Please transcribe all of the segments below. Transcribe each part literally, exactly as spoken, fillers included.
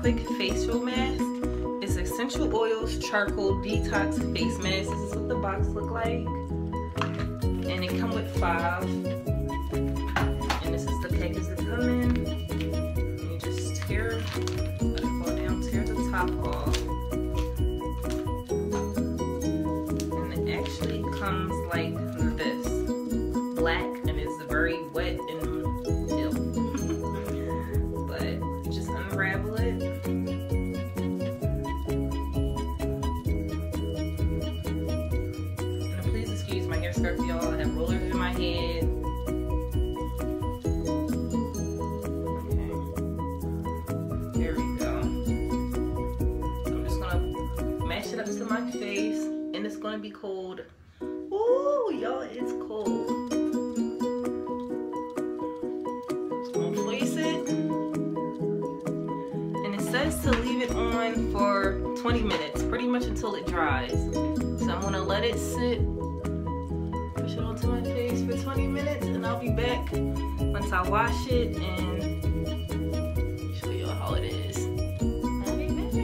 quick facial mask. It's essential oils charcoal detox face mask. This is what the box look like, and it come with five. And this is the package that come in. You just tear, let it fall down, tear the top off, and it actually comes like this, black, and it's very wet and ill. But you just unravel it. And please excuse my hair scarf, y'all. I have rollers in my head. Okay, there we go. So I'm just gonna mash it up to my face, and it's gonna be cold. Ooh, y'all, it's cold. To leave it on for twenty minutes, pretty much until it dries. So I'm gonna let it sit, push it onto my face for twenty minutes, and I'll be back once I wash it and show you how it is. I'll be back.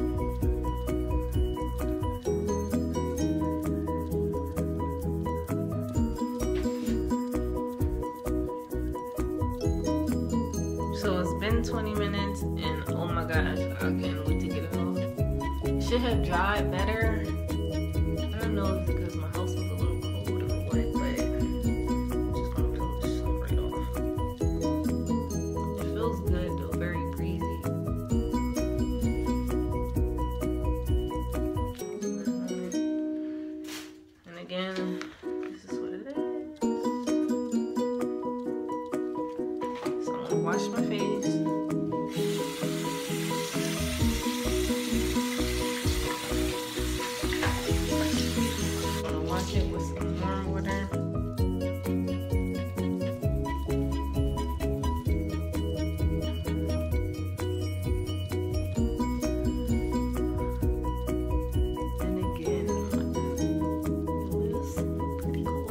So it's been twenty minutes, and oh my gosh, I can't wait to get it off. It should have dried better. I don't know if it's because my house was a little cold or what, but I'm just gonna pull this stuff right off. It feels good though, very breezy. And again, this is what it is. So I'm gonna wash my face. It with some warm water. And again, it was pretty cool.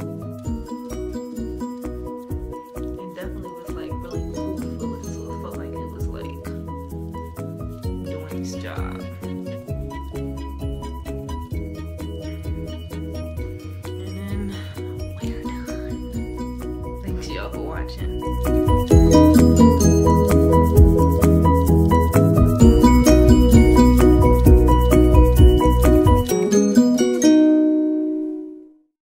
It definitely was like really cool feeling, so it felt like it was like doing its job. Y'all for watching.